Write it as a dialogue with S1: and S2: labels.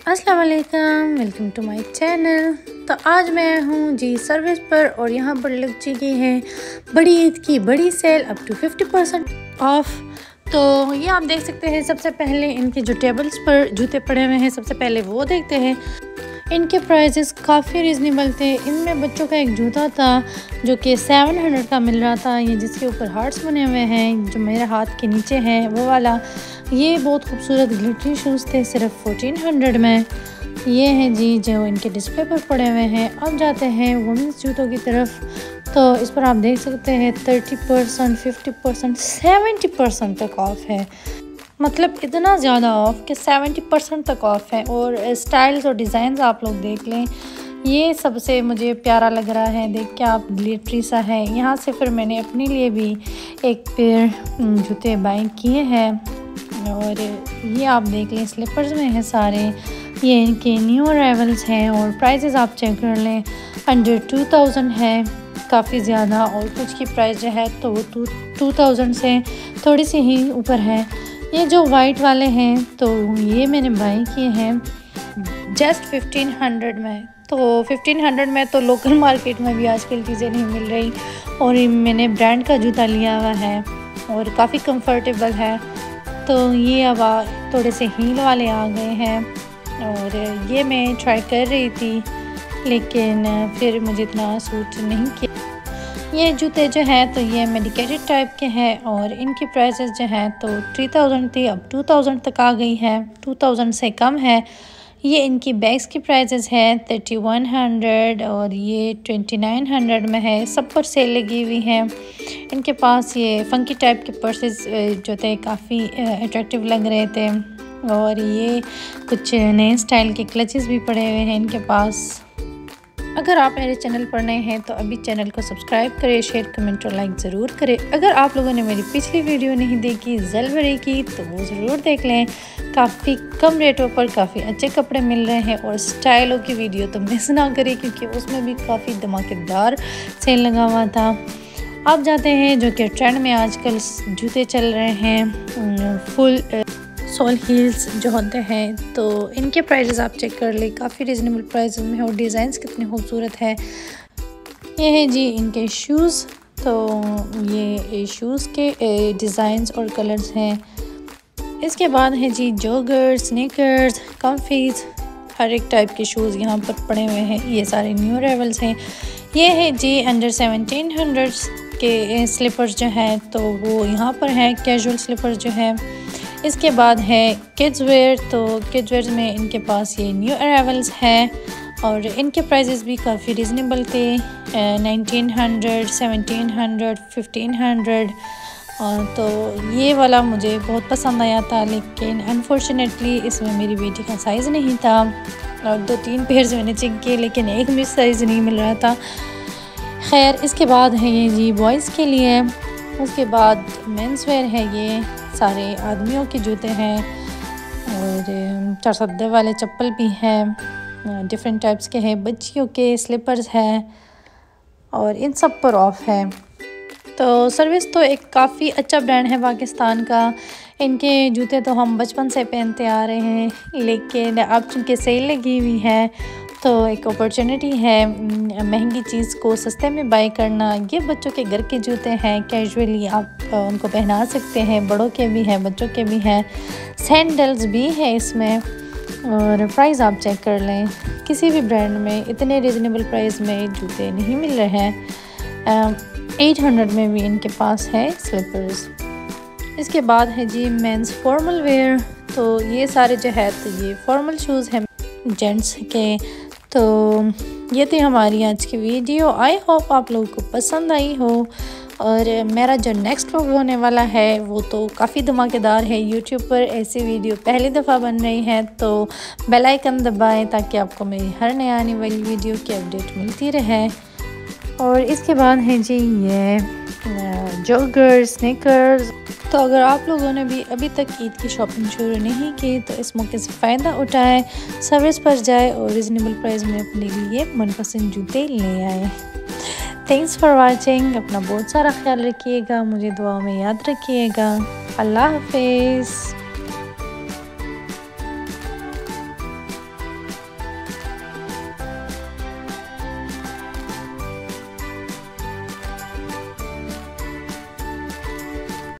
S1: अस्सलाम वालेकुम, welcome to my channel. तो आज मैं हूँ जी सर्विस पर और यहाँ पर लग चुकी है बड़ी ईद की बड़ी सेल अप टू 50% ऑफ। तो ये आप देख सकते हैं। सबसे पहले इनके जो टेबल्स पर जूते पड़े हुए हैं, सबसे पहले वो देखते हैं। इनके प्राइजेस काफ़ी रिजनेबल थे। इनमें बच्चों का एक जूता था जो कि 700 का मिल रहा था, ये जिसके ऊपर हार्ट्स बने हुए हैं, जो मेरे हाथ के नीचे है वो वाला। ये बहुत खूबसूरत ग्लिटरी शूज़ थे, सिर्फ 1400 में। ये हैं जी जो इनके डिस्प्ले पर पड़े हुए हैं। अब जाते हैं वुमेंस जूतों की तरफ। तो इस पर आप देख सकते हैं 30%, 50%, 70% तक ऑफ है। मतलब इतना ज़्यादा ऑफ कि 70% तक ऑफ है। और स्टाइल्स और डिज़ाइंस आप लोग देख लें, ये सबसे मुझे प्यारा लग रहा है। देख के आप ग्लिटरी सा है। यहाँ से फिर मैंने अपने लिए भी एक पेयर जूते बाय किए हैं। और ये आप देख लें, स्लीपर्स में हैं सारे। ये इनके न्यू अराइवल्स हैं और प्राइसेस आप चेक कर लें, अंडर 2000 है, काफ़ी ज़्यादा। और कुछ की प्राइस जो है तो वो 2000 से थोड़ी सी ही ऊपर है। ये जो वाइट वाले हैं तो ये मैंने बाय किए हैं जस्ट 1500 में। तो 1500 में तो लोकल मार्केट में भी आजकल चीज़ें नहीं मिल रही। और मैंने ब्रांड का जूता लिया हुआ है और काफ़ी कंफर्टेबल है। तो ये अब थोड़े से हील वाले आ गए हैं और ये मैं ट्राई कर रही थी, लेकिन फिर मुझे इतना सूट नहीं किया। ये जूते जो हैं तो ये मेडिकेटेड टाइप के हैं और इनकी प्राइसेस जो हैं तो 3000 थी, अब 2000 तक आ गई है, 2000 से कम है। ये इनकी बैग्स की प्राइसेस हैं 3100 और ये 2900 में है। सब पर सेल लगी हुई है। इनके पास ये फंकी टाइप के पर्सेस जो थे काफ़ी अट्रैक्टिव लग रहे थे। और ये कुछ नए स्टाइल के क्लचेस भी पड़े हुए हैं इनके पास। अगर आप मेरे चैनल पर नए हैं तो अभी चैनल को सब्सक्राइब करें, शेयर, कमेंट और लाइक ज़रूर करें। अगर आप लोगों ने मेरी पिछली वीडियो नहीं देखी ज़लवरी की तो वो ज़रूर देख लें। काफ़ी कम रेटों पर काफ़ी अच्छे कपड़े मिल रहे हैं। और स्टाइलों की वीडियो तो मिस ना करें क्योंकि उसमें भी काफ़ी धमाकेदार सेल लगा हुआ था। अब जाते हैं जो कि ट्रेंड में आजकल जूते चल रहे हैं, फुल सोल हील्स जो होते हैं। तो इनके प्राइसेस आप चेक कर ले, काफ़ी रिजनेबल प्राइस में और डिज़ाइंस कितने खूबसूरत है। ये है जी इनके शूज़। तो ये शूज़ के डिज़ाइंस और कलर्स हैं। इसके बाद है जी जॉगर्स, स्नीकर्स, कम्फीज, हर एक टाइप के शूज़ यहाँ पर पड़े हुए हैं। ये सारे न्यू अराइवल्स हैं। ये है जी अंडर 1700 के स्लीपर्स जो हैं तो वो यहाँ पर हैं, कैजुअल स्लीपर्स जो है। इसके बाद है किड्स वेयर। तो किड्स वेयर में इनके पास ये न्यू अराइवल्स हैं और इनके प्राइसेस भी काफ़ी रिजनेबल थे, 1900, 1700, 1500। और तो ये वाला मुझे बहुत पसंद आया था, लेकिन अनफॉर्चुनेटली इसमें मेरी बेटी का साइज़ नहीं था। और 2-3 पेयर्स मैंने चेक किए लेकिन एक भी साइज़ नहीं मिल रहा था। खैर, इसके बाद है ये जी बॉयज़ के लिए। उसके बाद मेंस वेयर है, ये सारे आदमियों के जूते हैं और 4 सद्दे वाले चप्पल भी हैं, डिफरेंट टाइप्स के हैं। बच्चियों के स्लीपर्स हैं और इन सब पर ऑफ है। तो सर्विस तो एक काफ़ी अच्छा ब्रांड है पाकिस्तान का। इनके जूते तो हम बचपन से पहनते आ रहे हैं, लेकिन अब चूँकि सेल लगी हुई है तो एक अपॉर्चुनिटी है महंगी चीज़ को सस्ते में बाय करना। ये बच्चों के घर के जूते हैं, कैजुअली आप उनको पहना सकते हैं, बड़ों के भी हैं, बच्चों के भी हैं, सैंडल्स भी है इसमें। और प्राइस आप चेक कर लें, किसी भी ब्रांड में इतने रिजनेबल प्राइस में जूते नहीं मिल रहे हैं। 800 में भी इनके पास है स्लीपर्स। इसके बाद है जी मेंस फॉर्मल वेयर। तो ये सारे जो है तो ये फॉर्मल शूज़ हैं जेंट्स के। तो ये थी हमारी आज की वीडियो। आई होप आप लोगों को पसंद आई हो। और मेरा जो नेक्स्ट व्लॉग होने वाला है वो तो काफ़ी धमाकेदार है। यूट्यूब पर ऐसी वीडियो पहली दफ़ा बन रही है तो बेल आइकन दबाएं ताकि आपको मेरी हर नई आने वाली वीडियो की अपडेट मिलती रहे। और इसके बाद है जी ये जॉगर्स, स्नीकर्स। तो अगर आप लोगों ने भी अभी तक ईद की शॉपिंग शुरू नहीं की तो इस मौके से फ़ायदा उठाएं, सर्विस पर जाए और रिजनेबल प्राइस में अपने लिए मनपसंद जूते ले आए। Thanks for watching. अपना बहुत सारा ख्याल रखिएगा, मुझे दुआ में याद रखिएगा। अल्लाह हाफिज़।